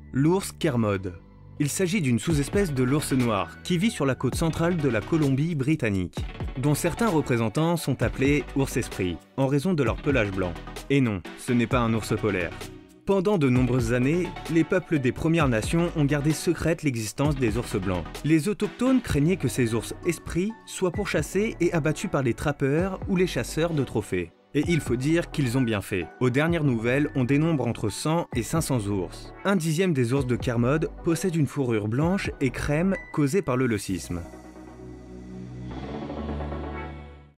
L'ours Kermode. Il s'agit d'une sous-espèce de l'ours noir qui vit sur la côte centrale de la Colombie-Britannique, dont certains représentants sont appelés ours esprits, en raison de leur pelage blanc. Et non, ce n'est pas un ours polaire. Pendant de nombreuses années, les peuples des Premières Nations ont gardé secrète l'existence des ours blancs. Les autochtones craignaient que ces ours esprits soient pourchassés et abattus par les trappeurs ou les chasseurs de trophées. Et il faut dire qu'ils ont bien fait. Aux dernières nouvelles, on dénombre entre 100 et 500 ours. Un dixième des ours de Kermode possède une fourrure blanche et crème causée par le leucisme.